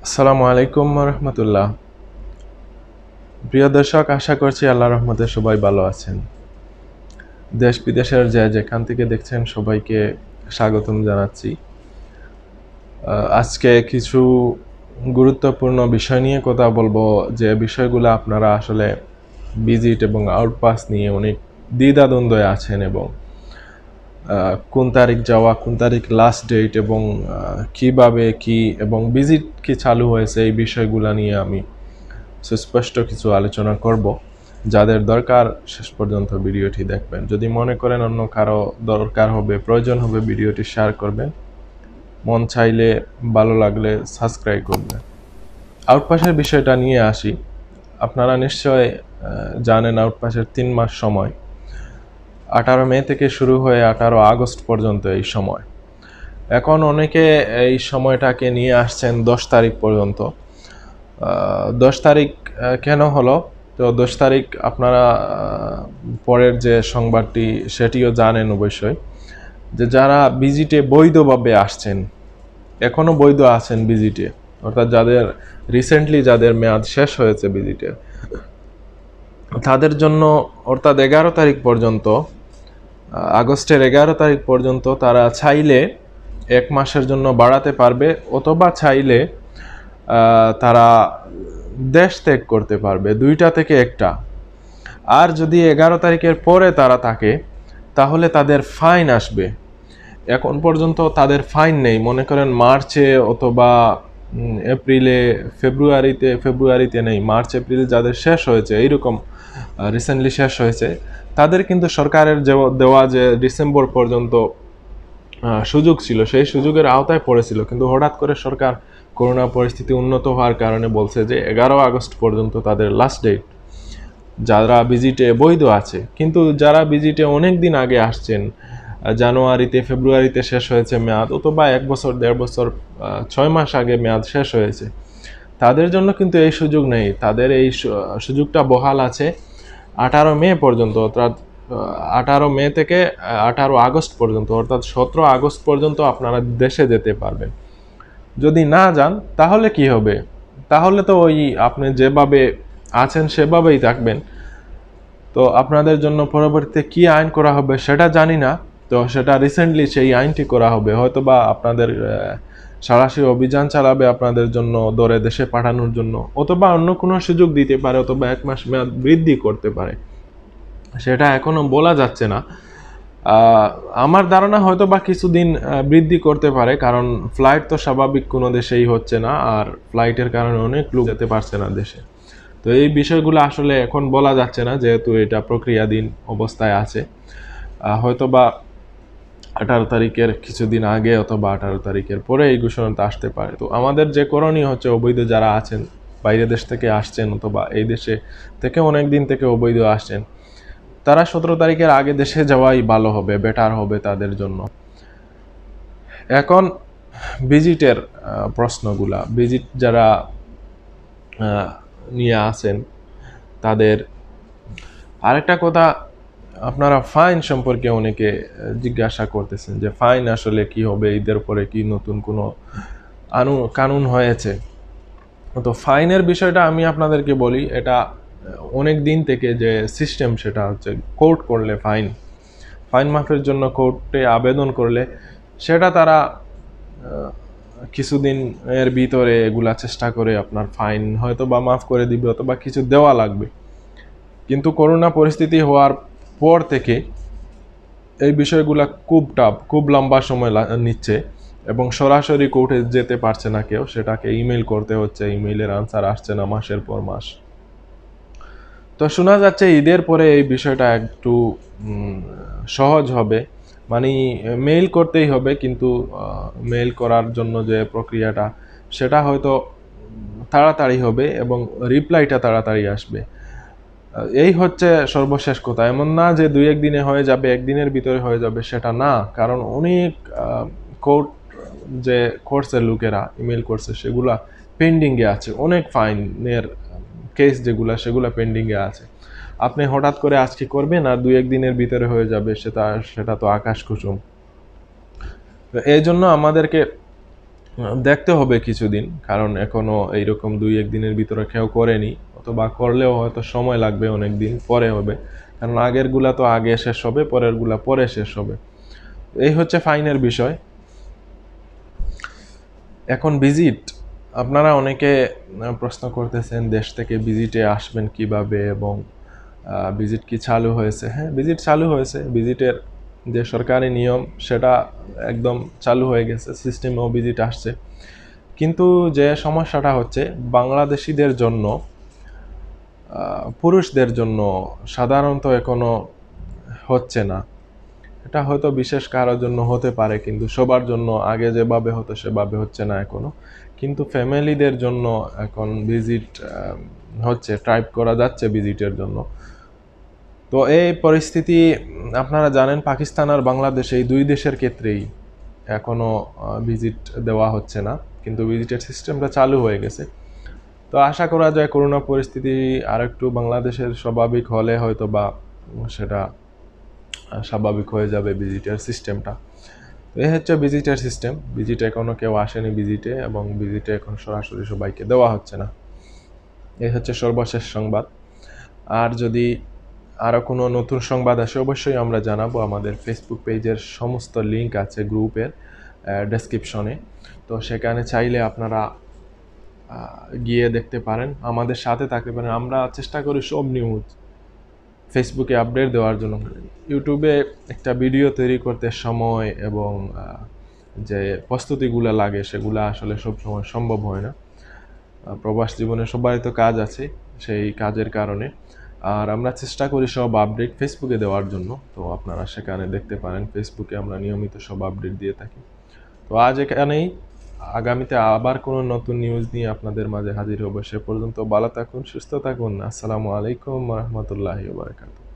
আসসালামু আলাইকুম রহমতুল্লাহ। প্রিয় দর্শক, আশা করছি আল্লাহর রহমতে সবাই ভালো আছেন। দেশ বিদেশের যে যেখান থেকে দেখছেন সবাইকে স্বাগতম জানাচ্ছি। আজকে কিছু গুরুত্বপূর্ণ বিষয় নিয়ে কথা বলবো, যে বিষয়গুলো আপনারা আসলে ভিজিট এবং আউটপাস নিয়ে অনেক দ্বিধাদ্বন্দ্বে আছেন, এবং কোন তারিখ যাওয়া, কোন তারিখ লাস্ট ডেট, এবং কিভাবে কি এবং ভিজিট কি চালু হয়েছে, এই বিষয়গুলো নিয়ে আমি সুস্পষ্ট কিছু আলোচনা করব। যাদের দরকার শেষ পর্যন্ত ভিডিওটি দেখবেন। যদি মনে করেন অন্য কারো দরকার হবে, প্রয়োজন হবে, ভিডিওটি শেয়ার করবেন। মন চাইলে, ভালো লাগলে সাবস্ক্রাইব করবেন। আউটপাসের বিষয়টা নিয়ে আসি। আপনারা নিশ্চয় জানেন আউটপাসের 3 মাস সময়, 18 মে থেকে শুরু হয়ে 18 আগস্ট পর্যন্ত এই সময়। এখন অনেকে এই সময়টাকে নিয়ে আসছেন 10 তারিখ পর্যন্ত। 10 তারিখ কেন হলো? তো 10 তারিখ আপনারা পরের যে সংবাদটি সেটিও জানেন অবশ্যই, যে যারা ভিজিটে বৈধভাবে আসছেন, এখনও বৈধ আছেন ভিজিটে, অর্থাৎ যাদের রিসেন্টলি যাদের মেয়াদ শেষ হয়েছে ভিজিটে, তাদের জন্য অর্থাৎ 11 তারিখ পর্যন্ত, আগস্টের 11 তারিখ পর্যন্ত তারা চাইলে 1 মাসের জন্য বাড়াতে পারবে, অথবা চাইলে তারা দেশ ত্যাগ করতে পারবে, 2টা থেকে 1টা। আর যদি 11 তারিখের পরে তারা থাকে, তাহলে তাদের ফাইন আসবে। এখন পর্যন্ত তাদের ফাইন নেই। মনে করেন মার্চে অথবা এপ্রিলে, ফেব্রুয়ারিতে নেই, মার্চ এপ্রিল যাদের শেষ হয়েছে, এইরকম রিসেন্টলি শেষ হয়েছে, তাদের কিন্তু সরকারের দেওয়া যে ডিসেম্বর পর্যন্ত সুযোগ ছিল, সেই সুযোগের আওতায় পড়েছিল। কিন্তু হঠাৎ করে সরকার করোনা পরিস্থিতি উন্নত হওয়ার কারণে বলছে যে 11 আগস্ট পর্যন্ত তাদের লাস্ট ডেট, যারা ভিজিটে বৈধ আছে। কিন্তু যারা ভিজিটে অনেক দিন আগে আসছেন, জানুয়ারিতে, ফেব্রুয়ারিতে শেষ হয়েছে মেয়াদ, অথবা 1 বছর, 1.5 বছর, 6 মাস আগে মেয়াদ শেষ হয়েছে, তাদের জন্য কিন্তু এই সুযোগ নেই। তাদের এই সুযোগটা বহাল আছে 18 মে পর্যন্ত, অর্থাৎ 18 মে থেকে 18 আগস্ট পর্যন্ত, অর্থাৎ 17 আগস্ট পর্যন্ত আপনারা দেশে যেতে পারবেন। যদি না যান তাহলে কি হবে? তাহলে তো ওই আপনি যেভাবে আছেন সেভাবেই থাকবেন। তো আপনাদের জন্য পরবর্তীতে কি আইন করা হবে সেটা জানি না। তো সেটা রিসেন্টলি সেই আইনটি করা হবে, হয়তো বা আপনাদের সরাসরি অভিযান চালাবে আপনাদের জন্য ধরে দেশে পাঠানোর জন্য, অথবা অন্য কোনো সুযোগ দিতে পারে, অথবা 1 মাস মেয়াদ বৃদ্ধি করতে পারে, সেটা এখনো বলা যাচ্ছে না। আমার ধারণা হয়তো বা কিছুদিন বৃদ্ধি করতে পারে, কারণ ফ্লাইট তো স্বাভাবিক কোনো দেশেই হচ্ছে না, আর ফ্লাইটের কারণে অনেক লোক যেতে পারছে না দেশে। তো এই বিষয়গুলো আসলে এখন বলা যাচ্ছে না, যেহেতু এটা প্রক্রিয়াধীন অবস্থায় আছে। হয়তো বা 18 তারিখের কিছুদিন আগে অথবা 18 তারিখের পরে এই ঘোষণাটা আসতে পারে। তো আমাদের যে করণীয় হচ্ছে, অবৈধ যারা আছেন, বাইরে দেশ থেকে আসছেন, অথবা এই দেশে থেকে অনেক দিন থেকে অবৈধ আসছেন, তারা 17 তারিখের আগে দেশে যাওয়াই ভালো হবে, বেটার হবে তাদের জন্য। এখন ভিজিটের প্রশ্নগুলা, ভিজিট যারা নিয়ে আসেন তাদের আরেকটা কথা, আপনারা ফাইন সম্পর্কে অনেকে জিজ্ঞাসা করতেছেন যে ফাইন আসলে কি হবে, ঈদের পরে কি নতুন কোনো কানুন হয়েছে? তো ফাইনের বিষয়টা আমি আপনাদেরকে বলি, এটা অনেক দিন থেকে যে সিস্টেম, সেটা হচ্ছে কোর্ট করলে ফাইন মাফের জন্য কোর্টে আবেদন করলে সেটা তারা কিছুদিন এর ভিতরে এগুলা চেষ্টা করে আপনার ফাইন হয়তো বা মাফ করে দিবে, অথবা কিছু দেওয়া লাগবে। কিন্তু করোনা পরিস্থিতি হওয়ার পর থেকে এই বিষয়গুলা খুব টাফ, খুব লম্বা সময় নিচ্ছে, এবং সরাসরি কোর্টে যেতে পারছে না কেউ, সেটাকে ইমেল করতে হচ্ছে, ইমেইলের আনসার আসছে না মাসের পর মাস। তো শোনা যাচ্ছে ঈদের পরে এই বিষয়টা একটু সহজ হবে, মানে মেইল করতেই হবে, কিন্তু মেইল করার জন্য যে প্রক্রিয়াটা, সেটা হয়তো তাড়াতাড়ি হবে এবং রিপ্লাইটা তাড়াতাড়ি আসবে। এই হচ্ছে সর্বশেষ কথা। এমন না যে 2-1 দিনে হয়ে যাবে, একদিনের ভিতরে হয়ে যাবে, সেটা না। কারণ অনেক কোর্ট যে করছে, লোকেরা ইমেল করছে, সেগুলা পেন্ডিংয়ে আছে, অনেক ফাইনের কেস যেগুলা, সেগুলা পেন্ডিংয়ে আছে। আপনি হঠাৎ করে আজকে করবেন আর 2-1 দিনের ভিতরে হয়ে যাবে, সেটা তো আকাশ কুসুম। এই জন্য আমাদেরকে দেখতে হবে কিছুদিন, কারণ এখনো এইরকম 2-1 দিনের ভিতরে কেউ করেনি, অথবা করলেও হয়তো সময় লাগবে, অনেক দিন পরে হবে, কারণ আগেরগুলা তো আগে শেষ হবে, পরেরগুলা পরে শেষ হবে। এই হচ্ছে ফাইনের বিষয়। এখন ভিজিট, আপনারা অনেকে প্রশ্ন করতেছেন দেশ থেকে ভিজিটে আসবেন কিভাবে, এবং ভিজিট কি চালু হয়েছে? হ্যাঁ, ভিজিট চালু হয়েছে। ভিজিটের যে সরকারি নিয়ম সেটা একদম চালু হয়ে গেছে, সিস্টেমেও ভিজিট আসছে। কিন্তু যে সমস্যাটা হচ্ছে, বাংলাদেশিদের জন্য, পুরুষদের জন্য সাধারণত এখনো হচ্ছে না। এটা হয়তো বিশেষ কারোর জন্য হতে পারে, কিন্তু সবার জন্য আগে যেভাবে হতো সেভাবে হচ্ছে না এখনো। কিন্তু ফ্যামিলিদের জন্য এখন ভিজিট হচ্ছে, ট্রাই করা যাচ্ছে ভিজিটের জন্য। তো এই পরিস্থিতি, আপনারা জানেন পাকিস্তান আর বাংলাদেশ এই দুই দেশের ক্ষেত্রেই এখনো ভিজিট দেওয়া হচ্ছে না, কিন্তু ভিজিটের সিস্টেমটা চালু হয়ে গেছে। তো আশা করা যায় করোনা পরিস্থিতি আরেকটু বাংলাদেশের স্বাভাবিক হলে হয়তো বা সেটা স্বাভাবিক হয়ে যাবে ভিজিটের সিস্টেমটা। এই হচ্ছে ভিজিটের সিস্টেম। ভিজিটে এখনো কেউ আসেনি ভিজিটে, এবং ভিজিটে এখন সরাসরি সবাইকে দেওয়া হচ্ছে না। এই হচ্ছে সর্বশেষ সংবাদ। আর যদি আরও কোনো নতুন সংবাদ আসে অবশ্যই আমরা জানাবো। আমাদের ফেসবুক পেজের সমস্ত লিঙ্ক আছে গ্রুপের ডেসক্রিপশনে, তো সেখানে চাইলে আপনারা গিয়ে দেখতে পারেন, আমাদের সাথে থাকতে পারেন। আমরা চেষ্টা করি সব নিউজ ফেসবুকে আপডেট দেওয়ার জন্য। ইউটিউবে একটা ভিডিও তৈরি করতে সময় এবং যে প্রস্তুতিগুলো লাগে সেগুলো আসলে সব সময় সম্ভব হয় না। প্রবাস জীবনে সবারই তো কাজ আছে, সেই কাজের কারণে। আর আমরা চেষ্টা করি সব আপডেট ফেসবুকে দেওয়ার জন্য, তো আপনারা সেখানে দেখতে পারেন। ফেসবুকে আমরা নিয়মিত সব আপডেট দিয়ে থাকি। তো আজ এখানেই, আগামীতে আবার কোনো নতুন নিউজ নিয়ে আপনাদের মাঝে হাজির হবো। সে পর্যন্ত ভালো থাকুন, সুস্থ থাকুন। আসসালামু আলাইকুম ওয়া রাহমাতুল্লাহি ওয়া বারাকাতুহু।